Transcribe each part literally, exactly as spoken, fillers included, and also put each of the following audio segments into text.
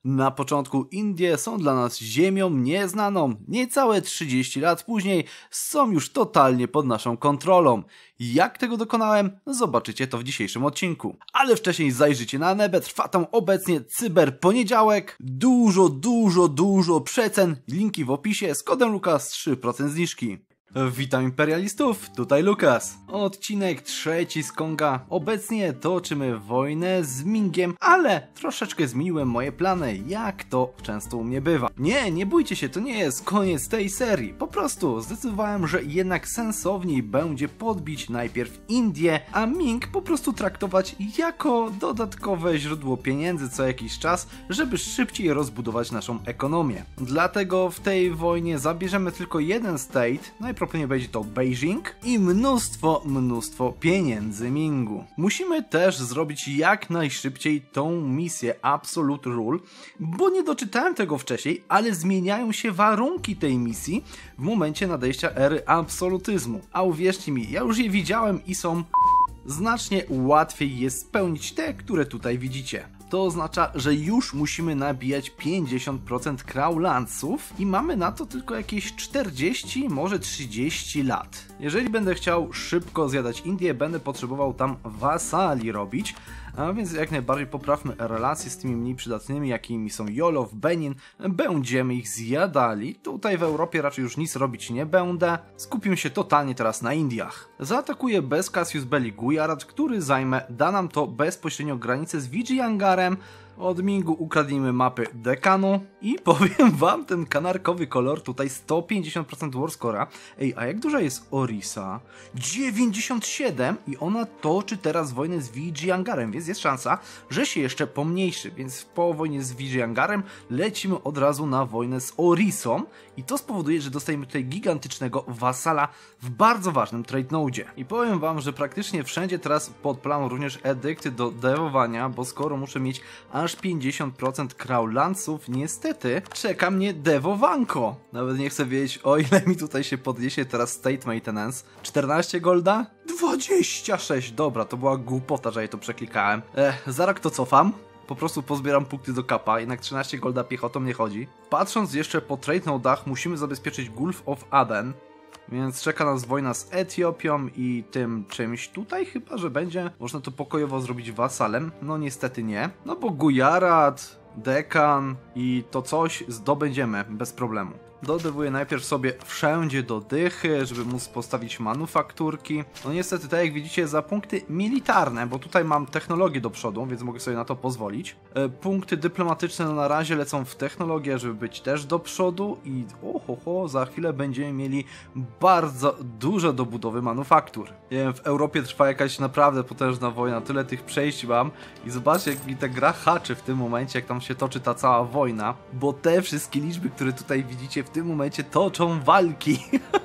Na początku Indie są dla nas ziemią nieznaną. Niecałe trzydzieści lat później są już totalnie pod naszą kontrolą. Jak tego dokonałem? Zobaczycie to w dzisiejszym odcinku. Ale wcześniej zajrzyjcie na Anebę, trwa tam obecnie cyberponiedziałek. Dużo, dużo, dużo przecen. Linki w opisie z kodem Lukas trzy procent zniżki. Witam imperialistów, tutaj Lukas. Odcinek trzeci z Konga. Obecnie toczymy wojnę z Mingiem, ale troszeczkę zmieniłem moje plany, jak to często u mnie bywa. Nie, nie bójcie się, to nie jest koniec tej serii. Po prostu zdecydowałem, że jednak sensowniej będzie podbić najpierw Indię, a Ming po prostu traktować jako dodatkowe źródło pieniędzy co jakiś czas, żeby szybciej rozbudować naszą ekonomię. Dlatego w tej wojnie zabierzemy tylko jeden state, najpierw Prawdopodobnie będzie to Beijing i mnóstwo, mnóstwo pieniędzy Mingu. Musimy też zrobić jak najszybciej tą misję Absolute Rule, bo nie doczytałem tego wcześniej, ale zmieniają się warunki tej misji w momencie nadejścia ery absolutyzmu. A uwierzcie mi, ja już je widziałem i są... Znacznie łatwiej jest spełnić te, które tutaj widzicie. To oznacza, że już musimy nabijać pięćdziesiąt procent Crowlandsów i mamy na to tylko jakieś czterdzieści, może trzydzieści lat. Jeżeli będę chciał szybko zjadać Indię, będę potrzebował tam wasali robić, a więc jak najbardziej poprawmy relacje z tymi mniej przydatnymi, jakimi są Jolof, Benin, będziemy ich zjadali. Tutaj w Europie raczej już nic robić nie będę. Skupimy się totalnie teraz na Indiach. Zaatakuję bez Cassius Belli Gujarat, który zajmę, da nam to bezpośrednio granicę z Vijayangarem. Od Mingu ukradnijmy mapy Dekanu i powiem wam, ten kanarkowy kolor tutaj sto pięćdziesiąt procent warscora. Ej, a jak duża jest Orisa? dziewięćdziesiąt siedem i ona toczy teraz wojnę z Vijayangarem, więc jest szansa, że się jeszcze pomniejszy, więc po wojnie z Vijayangarem lecimy od razu na wojnę z Orisą i to spowoduje, że dostajemy tutaj gigantycznego wasala w bardzo ważnym trade node. I powiem wam, że praktycznie wszędzie teraz podplam również edykty do dewowania, bo skoro muszę mieć aż pięćdziesiąt procent Crowlandsów, niestety czeka mnie dewowanko. Nawet nie chcę wiedzieć, o ile mi tutaj się podniesie teraz state maintenance. czternaście golda? dwadzieścia sześć, dobra, to była głupota, że ja to przeklikałem. Ech, za rok to cofam. Po prostu pozbieram punkty do kapa, jednak trzynaście golda piechotą nie chodzi. Patrząc jeszcze po trade nodach, musimy zabezpieczyć Gulf of Aden. Więc czeka nas wojna z Etiopią i tym czymś tutaj, chyba że będzie można to pokojowo zrobić wasalem. No niestety nie. No bo Gujarat, Dekan i to coś zdobędziemy bez problemu. Dodewuję najpierw sobie wszędzie do dychy, żeby móc postawić manufakturki. No niestety, tak jak widzicie, za punkty militarne, bo tutaj mam technologię do przodu, więc mogę sobie na to pozwolić. E, punkty dyplomatyczne no na razie lecą w technologię, żeby być też do przodu i oho, ho, za chwilę będziemy mieli bardzo dużo do budowy manufaktur. Nie wiem, w Europie trwa jakaś naprawdę potężna wojna, tyle tych przejść mam i zobaczcie, jak mi ta gra haczy w tym momencie, jak tam się toczy ta cała wojna, bo te wszystkie liczby, które tutaj widzicie w w tym momencie toczą walki.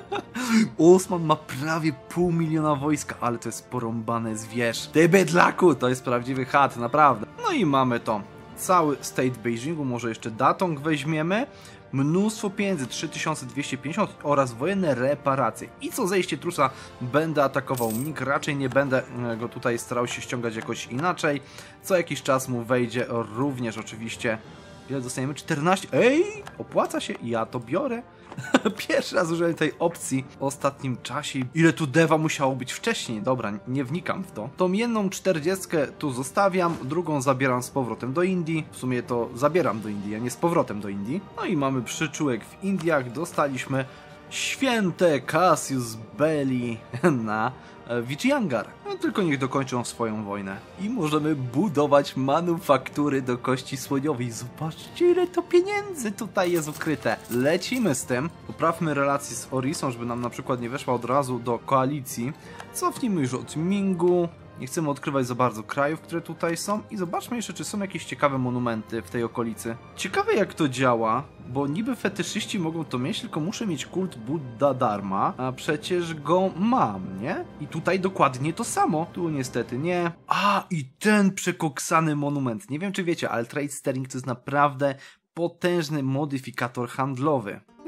Osman ma prawie pół miliona wojska, ale to jest porąbane zwierz. Ty bydlaku, to jest prawdziwy chat, naprawdę. No i mamy to. Cały state Beijingu, może jeszcze Datong weźmiemy. Mnóstwo pieniędzy, trzy tysiące dwieście pięćdziesiąt oraz wojenne reparacje. I co zejście trusa będę atakował Ming, raczej nie będę go tutaj starał się ściągać jakoś inaczej. Co jakiś czas mu wejdzie również oczywiście. Ile dostaniemy? czternaście. Ej, opłaca się, ja to biorę. Pierwszy raz użyłem tej opcji w ostatnim czasie. Ile tu dewa musiało być wcześniej? Dobra, nie wnikam w to. Tą jedną czterdziestkę tu zostawiam, drugą zabieram z powrotem do Indii. W sumie to zabieram do Indii, a nie z powrotem do Indii. No i mamy przyczółek w Indiach. Dostaliśmy święte Cassius Belli na Vijayangar. No, tylko niech dokończą swoją wojnę. I możemy budować manufaktury do kości słoniowej. Zobaczcie, ile to pieniędzy tutaj jest ukryte. Lecimy z tym. Poprawmy relacje z Orisą, żeby nam na przykład nie weszła od razu do koalicji. Cofnijmy już od Mingu. Nie chcemy odkrywać za bardzo krajów, które tutaj są. I zobaczmy jeszcze, czy są jakieś ciekawe monumenty w tej okolicy. Ciekawe, jak to działa, bo niby fetyszyści mogą to mieć, tylko muszę mieć kult Buddha Dharma, a przecież go mam, nie? I tutaj dokładnie to samo. Tu niestety nie. A, i ten przekoksany monument. Nie wiem, czy wiecie, ale Trade Sterling to jest naprawdę potężny modyfikator handlowy. Nie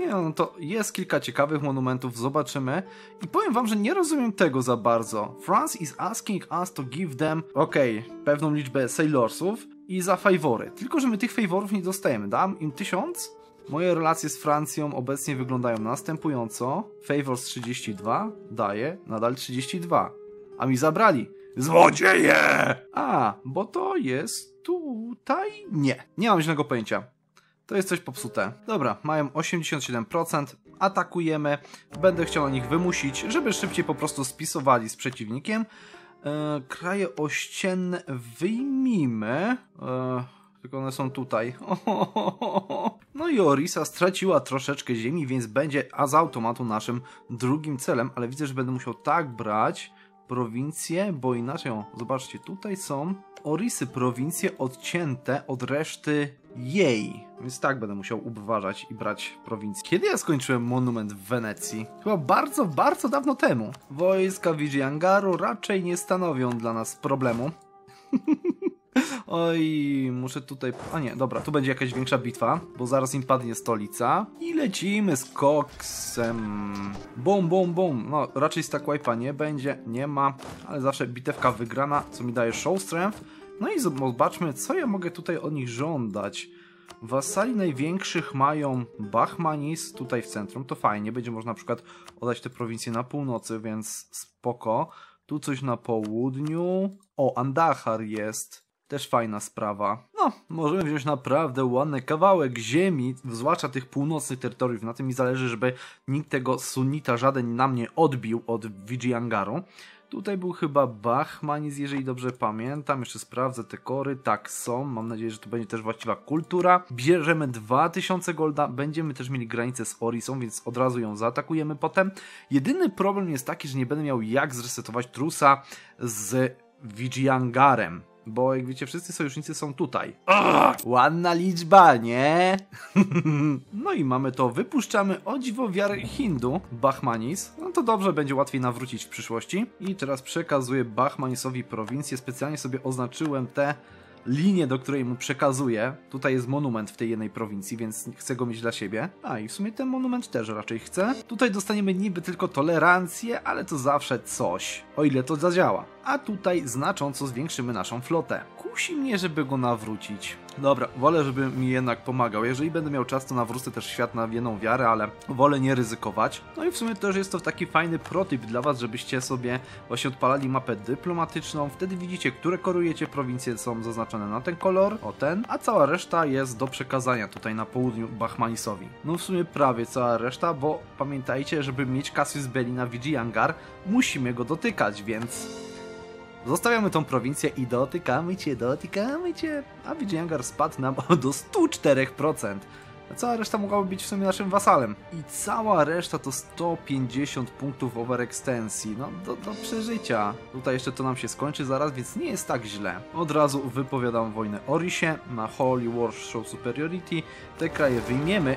no to jest kilka ciekawych monumentów, zobaczymy. I powiem wam, że nie rozumiem tego za bardzo. France is asking us to give them, okej, okay, pewną liczbę sailorsów i za favory. Tylko, że my tych favorów nie dostajemy. Dam im tysiąc. Moje relacje z Francją obecnie wyglądają następująco. Favors trzydzieści dwa, daję, nadal trzydzieści dwa. A mi zabrali. Złodzieje! A, bo to jest tutaj... Nie, nie mam żadnego pojęcia. To jest coś popsute. Dobra, mają osiemdziesiąt siedem procent. Atakujemy. Będę chciał na nich wymusić, żeby szybciej po prostu spisowali z przeciwnikiem. E, kraje ościenne wyjmijmy. E, tylko one są tutaj. No i Orisa straciła troszeczkę ziemi, więc będzie a z automatu naszym drugim celem. Ale widzę, że będę musiał tak brać prowincje, bo inaczej, o, zobaczcie, tutaj są Orisy, prowincje odcięte od reszty jej. Więc tak będę musiał uważać i brać prowincje. Kiedy ja skończyłem monument w Wenecji? Chyba bardzo, bardzo dawno temu. Wojska Vijayanagaru raczej nie stanowią dla nas problemu. Oj, muszę tutaj... A nie, dobra, tu będzie jakaś większa bitwa, bo zaraz im padnie stolica. I lecimy z koksem. Bum, bum, bum. No, raczej stack wipe'a nie będzie, nie ma, ale zawsze bitewka wygrana, co mi daje show strength. No i zobaczmy, co ja mogę tutaj od nich żądać. Wasali największych mają Bahmanis tutaj w centrum, to fajnie, będzie można na przykład oddać te prowincje na północy, więc spoko. Tu coś na południu. O, Andahar jest. Też fajna sprawa. No, możemy wziąć naprawdę ładny kawałek ziemi, zwłaszcza tych północnych terytoriów. Na tym mi zależy, żeby nikt tego sunnita żaden na mnie odbił od Vijayanagaru. Tutaj był chyba Bahmanis, jeżeli dobrze pamiętam. Jeszcze sprawdzę te kory. Tak są. Mam nadzieję, że to będzie też właściwa kultura. Bierzemy dwa tysiące golda. Będziemy też mieli granicę z Orisą, więc od razu ją zaatakujemy potem. Jedyny problem jest taki, że nie będę miał jak zresetować trusa z Vijayangarem. Bo jak wiecie, wszyscy sojusznicy są tutaj. Ugh, ładna liczba, nie? No i mamy to. Wypuszczamy o dziwo wiarę Hindu, Bahmanis. No to dobrze, będzie łatwiej nawrócić w przyszłości. I teraz przekazuję Bahmanisowi prowincję. Specjalnie sobie oznaczyłem te linię, do której mu przekazuję. Tutaj jest monument w tej jednej prowincji, więc chcę go mieć dla siebie. A i w sumie ten monument też raczej chcę. Tutaj dostaniemy niby tylko tolerancję, ale to zawsze coś. O ile to zadziała. A tutaj znacząco zwiększymy naszą flotę. Kusi mnie, żeby go nawrócić. Dobra, wolę, żeby mi jednak pomagał. Jeżeli będę miał czas, to nawrócę też świat na jedną wiarę, ale wolę nie ryzykować. No i w sumie też jest to taki fajny protip dla was, żebyście sobie właśnie odpalali mapę dyplomatyczną. Wtedy widzicie, które korujecie prowincje są zaznaczone na ten kolor, o ten, a cała reszta jest do przekazania tutaj na południu Bahmanisowi. No w sumie prawie cała reszta, bo pamiętajcie, żeby mieć Cassius Belli na Vijayangar, musimy go dotykać, więc... Zostawiamy tą prowincję i dotykamy cię, dotykamy cię. A Vijayangar spadł nam do stu czterech procent. A cała reszta mogłaby być w sumie naszym wasalem. I cała reszta to sto pięćdziesiąt punktów overextensji. No, do, do przeżycia. Tutaj jeszcze to nam się skończy zaraz, więc nie jest tak źle. Od razu wypowiadam wojnę Orisie na Holy War Show Superiority. Te kraje wyjmiemy.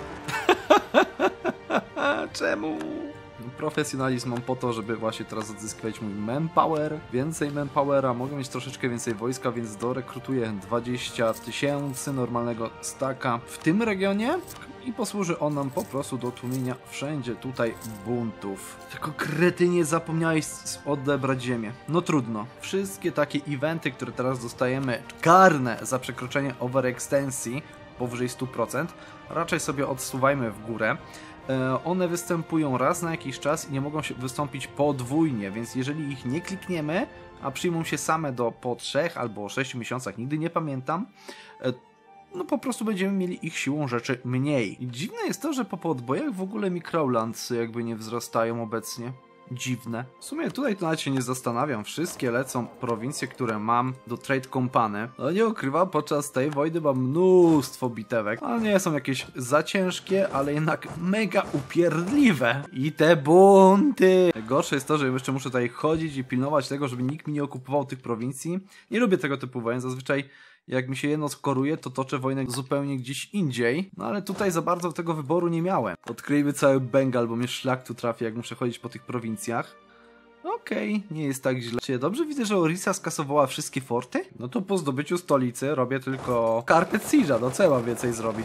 Czemu? Profesjonalizm mam po to, żeby właśnie teraz odzyskiwać mój manpower. Więcej manpowera, mogę mieć troszeczkę więcej wojska, więc dorekrutuję dwadzieścia tysięcy normalnego staka w tym regionie i posłuży on nam po prostu do tłumienia wszędzie tutaj buntów. Tylko kretynie zapomniałeś odebrać ziemię. No trudno. Wszystkie takie eventy, które teraz dostajemy, karne za przekroczenie overextensji powyżej stu procent, raczej sobie odsuwajmy w górę. One występują raz na jakiś czas i nie mogą się wystąpić podwójnie, więc jeżeli ich nie klikniemy, a przyjmą się same do po trzech albo sześciu miesiącach, nigdy nie pamiętam, no po prostu będziemy mieli ich siłą rzeczy mniej. I dziwne jest to, że po podbojach w ogóle mi Crowlandsy jakby nie wzrastają obecnie. Dziwne. W sumie tutaj to nawet się nie zastanawiam. Wszystkie lecą prowincje, które mam do Trade Company. No nie ukrywam, podczas tej wojny mam mnóstwo bitewek. Ale nie są jakieś za ciężkie, ale jednak mega upierdliwe. I te bunty! Gorsze jest to, że jeszcze muszę tutaj chodzić i pilnować tego, żeby nikt mi nie okupował tych prowincji. Nie lubię tego typu wojen. Zazwyczaj jak mi się jedno skoruje, to toczę wojnę zupełnie gdzieś indziej. No ale tutaj za bardzo tego wyboru nie miałem. Odkryjmy cały Bengal, bo mnie szlak tu trafi, jak muszę chodzić po tych prowincjach. Okej, okay, nie jest tak źle. Czy ja dobrze widzę, że Orisa skasowała wszystkie forty? No to po zdobyciu stolicy robię tylko Carpet Siege'a, no co ja mam więcej zrobić? W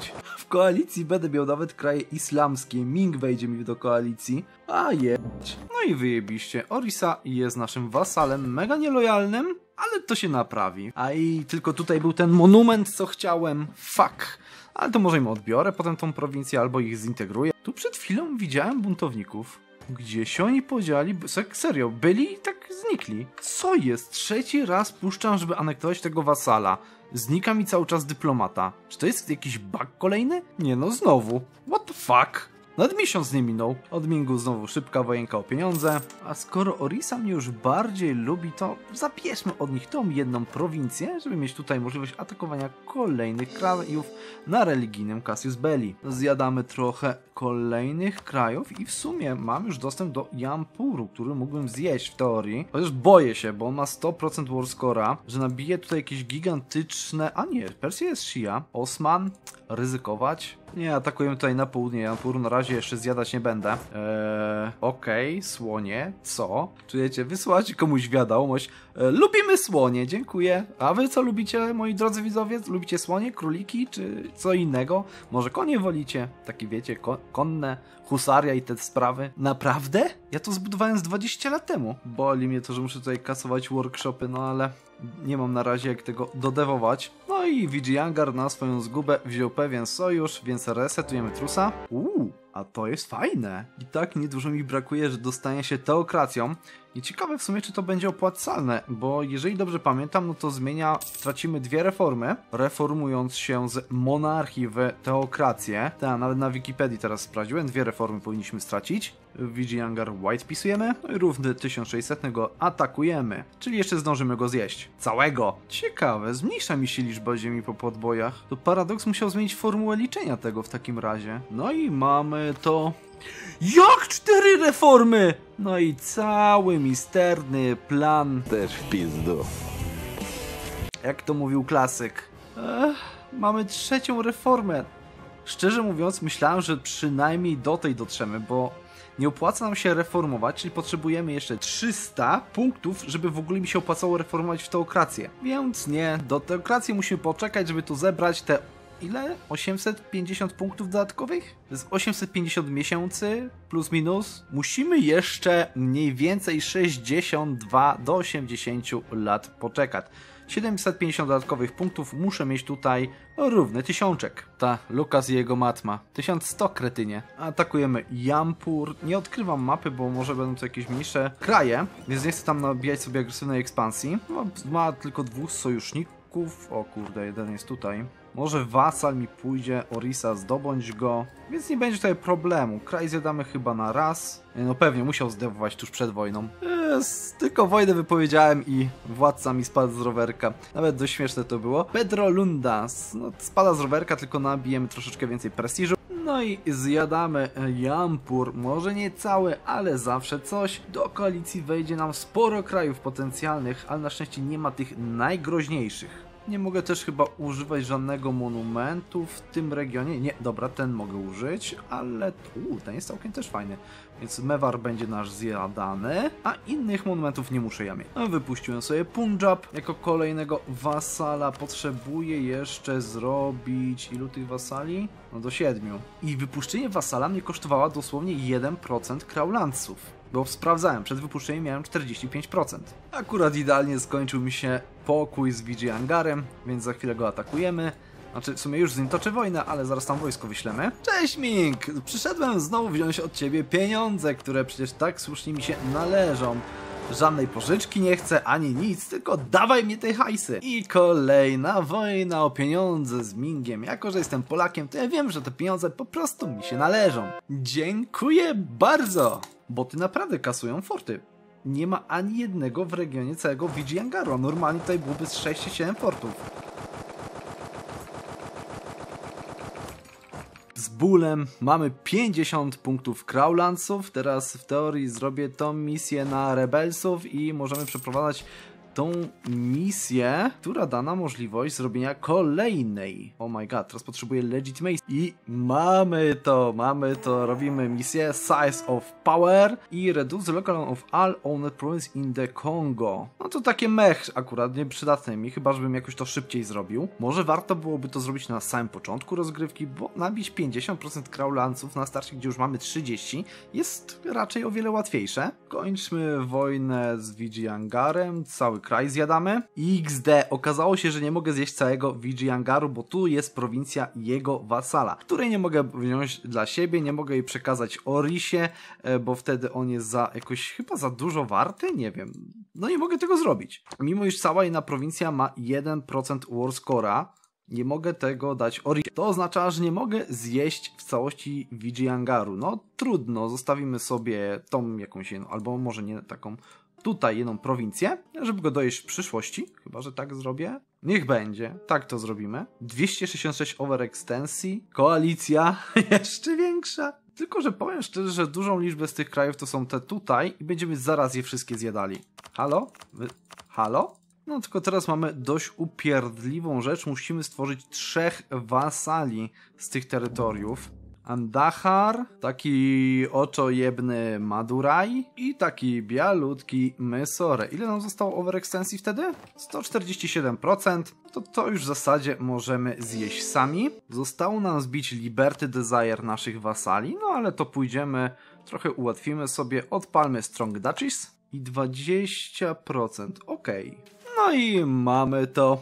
koalicji będę miał nawet kraje islamskie. Ming wejdzie mi do koalicji. A jedź. No i wyjebiście. Orisa jest naszym wasalem, mega nielojalnym, ale to się naprawi. A i tylko tutaj był ten monument, co chciałem. Fuck. Ale to może im odbiorę potem tą prowincję, albo ich zintegruję. Tu przed chwilą widziałem buntowników. Gdzie się oni podzieli? Serio, byli i tak znikli. Co jest? Trzeci raz puszczam, żeby anektować tego wasala. Znika mi cały czas dyplomata. Czy to jest jakiś bug kolejny? Nie no, znowu. What the fuck? Nawet miesiąc nie minął. Od Mingu znowu szybka wojenka o pieniądze. A skoro Orisa mnie już bardziej lubi, to zabierzmy od nich tą jedną prowincję, żeby mieć tutaj możliwość atakowania kolejnych krajów na religijnym Casus Belli. Zjadamy trochę kolejnych krajów i w sumie mam już dostęp do Jampuru, który mógłbym zjeść w teorii. Chociaż boję się, bo on ma sto procent war score'a, że nabije tutaj jakieś gigantyczne... A nie, Persja jest Shia. Osman? Ryzykować? Nie, atakujemy tutaj na południe Jampuru, na razie jeszcze zjadać nie będę. Eee, okej, okay, słonie, co? Czujecie, wysłać komuś wiadomość. Eee, lubimy słonie, dziękuję. A wy co lubicie, moi drodzy widzowie? Lubicie słonie, króliki, czy co innego? Może konie wolicie? Takie wiecie, ko konne, husaria i te sprawy. Naprawdę? Ja to zbudowałem z dwadzieścia lat temu. Boli mnie to, że muszę tutaj kasować workshopy, no ale... nie mam na razie jak tego dodewować. No i Vigiangar na swoją zgubę wziął pewien sojusz, więc resetujemy trusa. Uuu, a to jest fajne. I tak niedużo mi brakuje, że dostanie się teokracją. I ciekawe w sumie, czy to będzie opłacalne, bo jeżeli dobrze pamiętam, no to zmienia, tracimy dwie reformy, reformując się z monarchii w teokrację. Tak, nawet na Wikipedii teraz sprawdziłem, dwie reformy powinniśmy stracić. Vigiangar White pisujemy, no i równy tysiąc sześćset go atakujemy, czyli jeszcze zdążymy go zjeść. Całego! Ciekawe, zmniejsza mi się liczba ziemi po podbojach. To Paradox musiał zmienić formułę liczenia tego w takim razie. No i mamy to... Jak cztery reformy? No i cały misterny plan. Też w pizdu. Jak to mówił klasyk. Ech, mamy trzecią reformę. Szczerze mówiąc, myślałem, że przynajmniej do tej dotrzemy, bo nie opłaca nam się reformować, czyli potrzebujemy jeszcze trzysta punktów, żeby w ogóle mi się opłacało reformować w teokrację. Więc nie, do teokracji musimy poczekać, żeby tu zebrać te... Ile? osiemset pięćdziesiąt punktów dodatkowych? To jest osiemset pięćdziesiąt miesięcy plus minus. Musimy jeszcze mniej więcej sześćdziesiąt dwa do osiemdziesięciu lat poczekać. siedemset pięćdziesiąt dodatkowych punktów muszę mieć tutaj równy tysiączek. Ta, Lukas i jego matma. tysiąc sto, kretynie. Atakujemy Jampur. Nie odkrywam mapy, bo może będą to jakieś mniejsze kraje, więc nie chcę tam nabijać sobie agresywnej ekspansji. No, ma tylko dwóch sojuszników. O kurde, jeden jest tutaj. Może wasal mi pójdzie, Orisa, zdobądź go, więc nie będzie tutaj problemu. Kraj zjadamy chyba na raz. No pewnie, musiał zdewować tuż przed wojną. Jest, tylko wojnę wypowiedziałem i władca mi spadł z rowerka. Nawet dość śmieszne to było. Pedro Lundas, no spada z rowerka, tylko nabijemy troszeczkę więcej prestiżu. No i zjadamy Jampur, może nie cały, ale zawsze coś. Do koalicji wejdzie nam sporo krajów potencjalnych, ale na szczęście nie ma tych najgroźniejszych. Nie mogę też chyba używać żadnego monumentu w tym regionie. Nie, dobra, ten mogę użyć, ale uu, ten jest całkiem też fajny. Więc Mewar będzie nasz zjadany, a innych monumentów nie muszę ja mieć. No, wypuściłem sobie Punjab jako kolejnego wasala. Potrzebuję jeszcze zrobić... Ilu tych wasali? No do siedmiu. I wypuszczenie wasala mnie kosztowało dosłownie jeden procent Kraulandsów. Bo sprawdzałem, przed wypuszczeniem miałem czterdzieści pięć procent. Akurat idealnie skończył mi się pokój z Vigiangarem, więc za chwilę go atakujemy. Znaczy, w sumie już z nim toczę wojnę, ale zaraz tam wojsko wyślemy. Cześć Ming! Przyszedłem znowu wziąć od ciebie pieniądze, które przecież tak słusznie mi się należą. Żadnej pożyczki nie chcę, ani nic, tylko dawaj mi te hajsy. I kolejna wojna o pieniądze z Mingiem. Jako że jestem Polakiem, to ja wiem, że te pieniądze po prostu mi się należą. Dziękuję bardzo! Boty naprawdę kasują forty. Nie ma ani jednego w regionie całego Vigiangaru, a normalnie tutaj byłoby z sześć czy siedem fortów. Z bólem mamy pięćdziesiąt punktów Kraulandsów. Teraz w teorii zrobię tą misję na Rebelsów i możemy przeprowadzać tą misję, która da nam możliwość zrobienia kolejnej. Oh my god, teraz potrzebuję legitimacy. I mamy to, mamy to, robimy misję Size of Power i Reduce the local of all owned province in the Congo. No to takie mech akurat nieprzydatne mi, chyba żebym jakoś to szybciej zrobił. Może warto byłoby to zrobić na samym początku rozgrywki, bo nabić pięćdziesiąt procent Crowlanców na starcie, gdzie już mamy trzydzieści, jest raczej o wiele łatwiejsze. Kończmy wojnę z Vijayangarem, cały kraj zjadamy. X D, okazało się, że nie mogę zjeść całego Vijayangaru, bo tu jest prowincja jego wasala, której nie mogę wziąć dla siebie, nie mogę jej przekazać Orisie, bo wtedy on jest za jakoś chyba za dużo warty, nie wiem. No nie mogę tego zrobić. Mimo iż cała inna prowincja ma jeden procent war score'a, nie mogę tego dać Orisie. To oznacza, że nie mogę zjeść w całości Vijayangaru. No trudno, zostawimy sobie tą jakąś jedną, albo może nie taką, tutaj jedną prowincję, żeby go dojeść w przyszłości. Chyba że tak zrobię. Niech będzie, tak to zrobimy. dwieście sześćdziesiąt sześć overextensji, koalicja jeszcze większa. Tylko że powiem szczerze, że dużą liczbę z tych krajów to są te tutaj i będziemy zaraz je wszystkie zjadali. Halo? Wy... Halo? No tylko teraz mamy dość upierdliwą rzecz. Musimy stworzyć trzech wasali z tych terytoriów. Andahar, taki oczojebny Maduraj i taki bialutki Mysore. Ile nam zostało overextensji wtedy? sto czterdzieści siedem procent. To to już w zasadzie możemy zjeść sami. Zostało nam zbić Liberty Desire naszych wasali, no ale to pójdziemy, trochę ułatwimy sobie, odpalmy Strong Duchies i dwadzieścia procent. Okej. Okay. No i mamy to.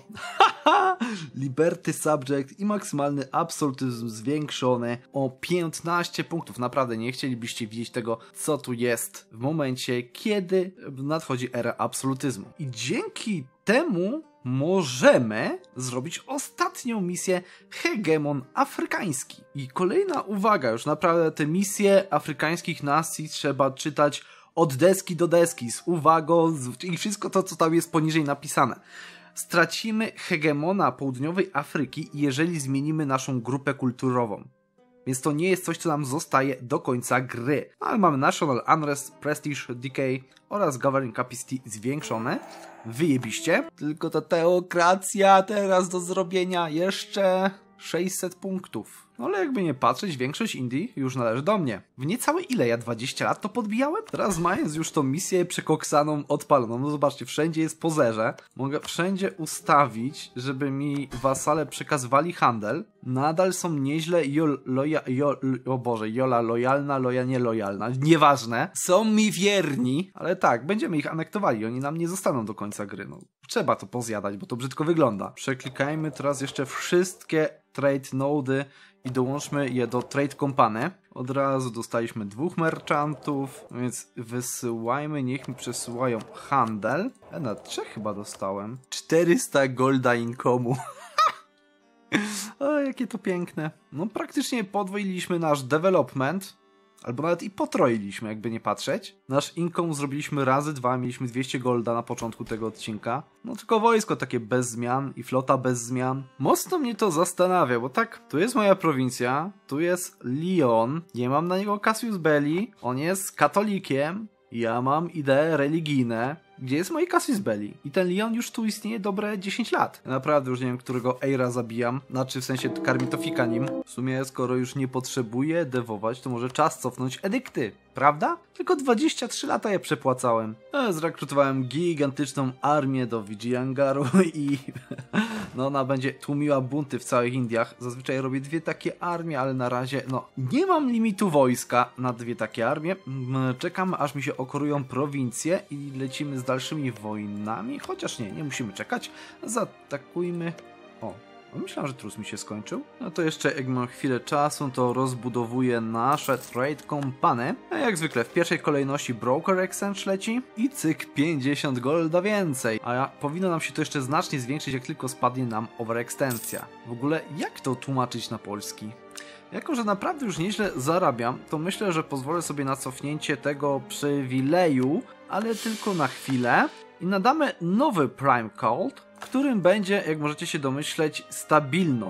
Liberty Subject i maksymalny absolutyzm zwiększony o piętnaście punktów. Naprawdę nie chcielibyście widzieć tego, co tu jest w momencie, kiedy nadchodzi era absolutyzmu. I dzięki temu możemy zrobić ostatnią misję Hegemon Afrykański. I kolejna uwaga, już naprawdę te misje afrykańskich nacji trzeba czytać od deski do deski, z uwagą i wszystko to, co tam jest poniżej napisane. Stracimy hegemona południowej Afryki, jeżeli zmienimy naszą grupę kulturową. Więc to nie jest coś, co nam zostaje do końca gry. Ale mamy National Unrest, Prestige Decay oraz Governing Capacity zwiększone. Wyjebiście. Tylko ta teokracja teraz do zrobienia jeszcze sześćset punktów. No ale jakby nie patrzeć, większość Indii już należy do mnie. W niecałe ile ja dwadzieścia lat to podbijałem? Teraz mając już tą misję przekoksaną, odpaloną, no zobaczcie, wszędzie jest po zerze. Mogę wszędzie ustawić, żeby mi wasale przekazywali handel. Nadal są nieźle jol, loja, jol, o Boże, jola lojalna, loja nielojalna. Nieważne. Są mi wierni, ale tak, będziemy ich anektowali. Oni nam nie zostaną do końca gry. No, trzeba to pozjadać, bo to brzydko wygląda. Przeklikajmy teraz jeszcze wszystkie trade nody i dołączmy je do Trade Company. Od razu dostaliśmy dwóch merchantów, więc wysyłajmy, niech mi przesyłają handel. Ja na trzech chyba dostałem. czterysta golda income'u. O, jakie to piękne. No praktycznie podwoiliśmy nasz development. Albo nawet i potroiliśmy, jakby nie patrzeć. Nasz income zrobiliśmy razy dwa, mieliśmy dwieście golda na początku tego odcinka. No tylko wojsko takie bez zmian i flota bez zmian. Mocno mnie to zastanawia, bo tak, tu jest moja prowincja, tu jest Lyon, nie mam na niego Cassius Belli, on jest katolikiem, ja mam idee religijne. Gdzie jest mój Cassius Belli? I ten Lyon już tu istnieje dobre dziesięć lat. Naprawdę już nie wiem, którego Eira zabijam. Znaczy w sensie karmitofika nim. W sumie skoro już nie potrzebuję dewować, to może czas cofnąć edykty. Prawda? Tylko dwadzieścia trzy lata je przepłacałem. No, zrekrutowałem gigantyczną armię do Vijayangaru i no ona będzie tłumiła bunty w całych Indiach. Zazwyczaj robię dwie takie armie, ale na razie no nie mam limitu wojska na dwie takie armie. Czekam aż mi się okorują prowincje i lecimy z dalszymi wojnami. Chociaż nie, nie musimy czekać. Zaatakujmy. O. Myślałem, że trus mi się skończył. No to jeszcze jak mam chwilę czasu, to rozbudowuję nasze Trade Company. A jak zwykle w pierwszej kolejności Broker Exchange leci i cyk pięćdziesiąt golda więcej. A ja, powinno nam się to jeszcze znacznie zwiększyć, jak tylko spadnie nam overextensja. W ogóle jak to tłumaczyć na polski? Jako że naprawdę już nieźle zarabiam, to myślę, że pozwolę sobie na cofnięcie tego przywileju, ale tylko na chwilę. I nadamy nowy Prime Cult, w którym będzie, jak możecie się domyśleć, stabilność.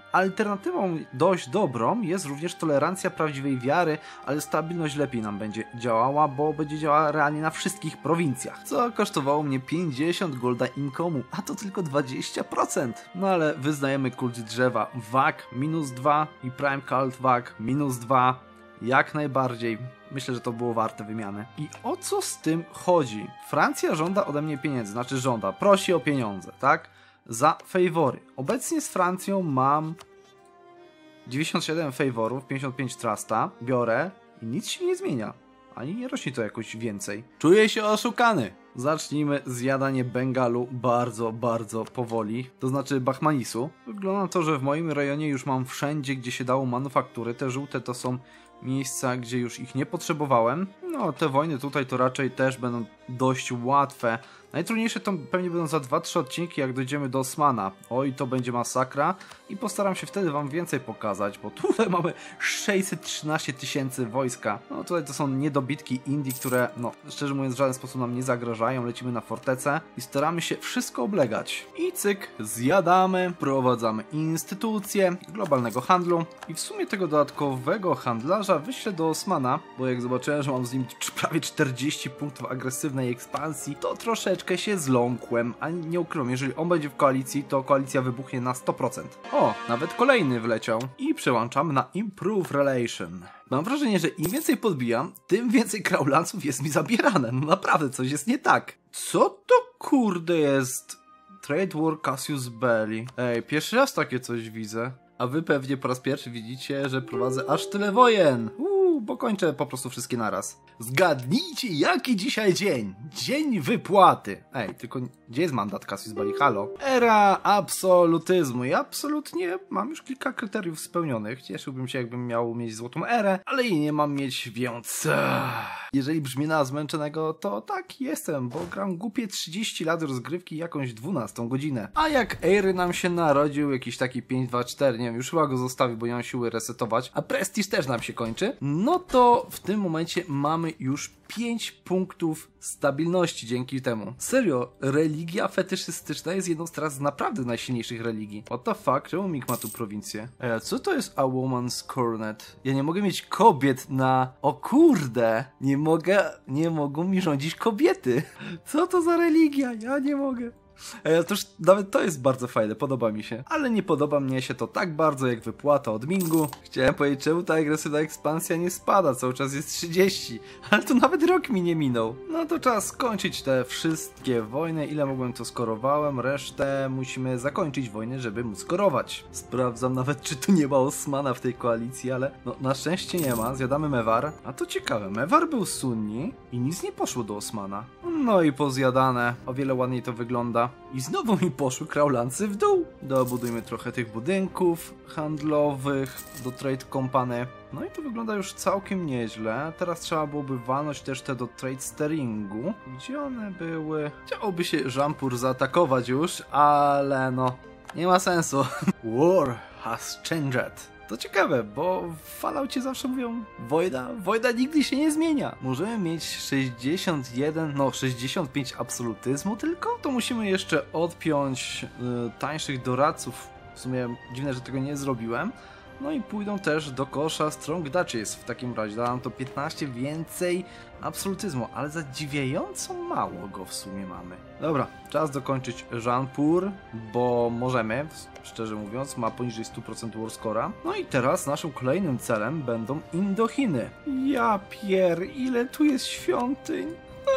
Alternatywą dość dobrą jest również tolerancja prawdziwej wiary, ale stabilność lepiej nam będzie działała, bo będzie działała realnie na wszystkich prowincjach. Co kosztowało mnie pięćdziesiąt golda income'u, a to tylko dwadzieścia procent. No ale wyznajemy kult drzewa W A G minus dwa i Prime Cult W A G minus dwa. Jak najbardziej. Myślę, że to było warte wymiany. I o co z tym chodzi? Francja żąda ode mnie pieniędzy, znaczy żąda, prosi o pieniądze, tak? Za fawory. Obecnie z Francją mam dziewięćdziesiąt siedem faworów, pięćdziesiąt pięć trusta, biorę i nic się nie zmienia. Ani nie rośnie to jakoś więcej. Czuję się oszukany. Zacznijmy zjadanie Bengalu bardzo, bardzo powoli, to znaczy Bahmanisu. Wygląda na to, że w moim rejonie już mam wszędzie, gdzie się dało manufaktury. Te żółte to są miejsca, gdzie już ich nie potrzebowałem. No, te wojny tutaj to raczej też będą dość łatwe. Najtrudniejsze to pewnie będą za dwa trzy odcinki, jak dojdziemy do Osmana. Oj, to będzie masakra i postaram się wtedy wam więcej pokazać, bo tutaj mamy sześćset trzynaście tysięcy wojska. No tutaj to są niedobitki Indii, które, no szczerze mówiąc, w żaden sposób nam nie zagrażają. Lecimy na fortecę i staramy się wszystko oblegać. I cyk, zjadamy, prowadzamy instytucje globalnego handlu i w sumie tego dodatkowego handlarza wyślę do Osmana, bo jak zobaczyłem, że mam z nim prawie czterdzieści punktów agresywnej ekspansji, to troszeczkę się zląkłem, a nie ukrywam, jeżeli on będzie w koalicji, to koalicja wybuchnie na sto procent. O, nawet kolejny wleciał i przełączam na Improve Relation. Mam wrażenie, że im więcej podbijam, tym więcej kraulanców jest mi zabierane. No naprawdę, coś jest nie tak. Co to kurde jest? Trade War Cassius Belli. Ej, pierwszy raz takie coś widzę. A wy pewnie po raz pierwszy widzicie, że prowadzę aż tyle wojen. Uuu, bo kończę po prostu wszystkie naraz. Zgadnijcie, jaki dzisiaj dzień? Dzień wypłaty. Ej, tylko gdzie jest mandat Cassius Belli? Halo? Era absolutyzmu. I absolutnie mam już kilka kryteriów spełnionych. Cieszyłbym się, jakbym miał mieć złotą erę, ale jej nie mam mieć, więc... Jeżeli brzmi na zmęczonego, to tak jestem, bo gram głupie trzydzieści lat rozgrywki jakąś dwunastą godzinę. A jak Eiry nam się narodził, jakiś taki pięć dwa cztery, nie wiem, już chyba go zostawił, bo nie mam siły resetować, a prestiż też nam się kończy, no to w tym momencie mamy już pięć punktów stabilności dzięki temu. Serio, religia fetyszystyczna jest jedną z teraz naprawdę najsilniejszych religii. What the fuck? Czemu Mik ma tu prowincję? Ej, co to jest a woman's coronet? Ja nie mogę mieć kobiet na... O kurde! Nie mogę... Nie mogą mi rządzić kobiety. Co to za religia? Ja nie mogę. Ej, to już nawet to jest bardzo fajne, podoba mi się. Ale nie podoba mnie się to tak bardzo jak wypłata od Mingu. Chciałem powiedzieć, czemu ta agresywna ekspansja nie spada, cały czas jest trzydzieści. Ale to nawet rok mi nie minął. No to czas skończyć te wszystkie wojny. Ile mogłem, to skorowałem. Resztę musimy zakończyć wojny, żeby móc skorować. Sprawdzam nawet, czy tu nie ma Osmana w tej koalicji, ale no na szczęście nie ma. Zjadamy Mewar. A to ciekawe, Mewar był Sunni i nic nie poszło do Osmana. No i pozjadane. O wiele ładniej to wygląda. I znowu mi poszły kraulańcy w dół. Dobudujmy trochę tych budynków handlowych do Trade Company. No i to wygląda już całkiem nieźle. Teraz trzeba byłoby walnąć też te do Trade Steeringu. Gdzie one były? Chciałoby się Jampur zaatakować już, ale no, nie ma sensu. War has changed. To ciekawe, bo w Falloutie zawsze mówią wojna, wojna nigdy się nie zmienia. Możemy mieć sześćdziesiąt jeden, no sześćdziesiąt pięć absolutyzmu tylko? To musimy jeszcze odpiąć y, tańszych doradców. W sumie dziwne, że tego nie zrobiłem. No i pójdą też do kosza Strong Duchess. W takim razie da nam to piętnaście więcej absolutyzmu, ale zadziwiająco mało go w sumie mamy. Dobra, czas dokończyć Jampur, bo możemy, szczerze mówiąc, ma poniżej sto procent war score'a. No i teraz naszym kolejnym celem będą Indochiny. Ja pier, ile tu jest świątyń.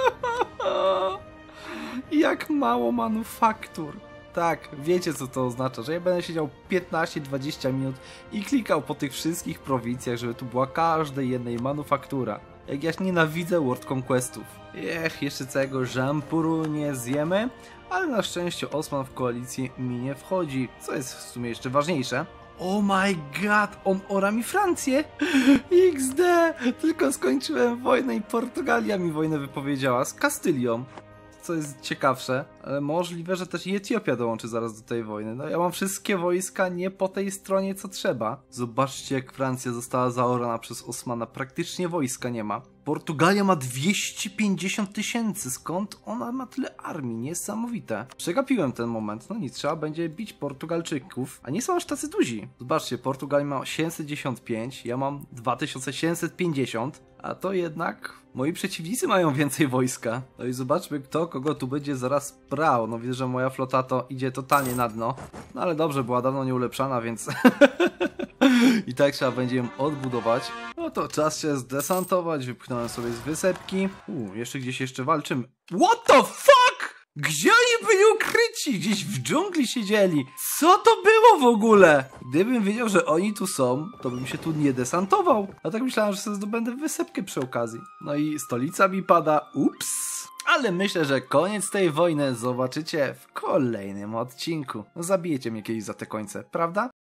Jak mało manufaktur. Tak, wiecie co to oznacza, że ja będę siedział piętnaście dwadzieścia minut i klikał po tych wszystkich prowincjach, żeby tu była każdej jednej manufaktura. Jak ja nienawidzę World Conquestów. Ech, jeszcze całego Jampuru nie zjemy, ale na szczęście Osman w koalicję mi nie wchodzi, co jest w sumie jeszcze ważniejsze. Oh my god, on ora mi Francję! iks de! Tylko skończyłem wojnę i Portugalia mi wojnę wypowiedziała z Kastylią. Co jest ciekawsze. Ale możliwe, że też i Etiopia dołączy zaraz do tej wojny. No ja mam wszystkie wojska nie po tej stronie, co trzeba. Zobaczcie, jak Francja została zaorana przez Osmana. Praktycznie wojska nie ma. Portugalia ma dwieście pięćdziesiąt tysięcy. Skąd ona ma tyle armii? Niesamowite. Przegapiłem ten moment. No nic, trzeba będzie bić Portugalczyków. A nie są aż tacy duzi. Zobaczcie, Portugalia ma osiemset pięć, ja mam dwa tysiące siedemset pięćdziesiąt. A to jednak moi przeciwnicy mają więcej wojska. No i zobaczmy, kto kogo tu będzie zaraz brał. No widzę, że moja flota to idzie totalnie na dno. No ale dobrze, była dawno nieulepszana, więc... I tak trzeba będzie ją odbudować. No to czas się zdesantować. Wypchnąłem sobie z wysepki. Uuu, jeszcze gdzieś jeszcze walczymy. What the fuck? Gdzie oni byli ukryci? Gdzieś w dżungli siedzieli. Co to było w ogóle? Gdybym wiedział, że oni tu są, to bym się tu nie desantował. A tak myślałem, że sobie zdobędę wysepkę przy okazji. No i stolica mi pada. Ups. Ale myślę, że koniec tej wojny zobaczycie w kolejnym odcinku. No zabijecie mnie kiedyś za te końce, prawda?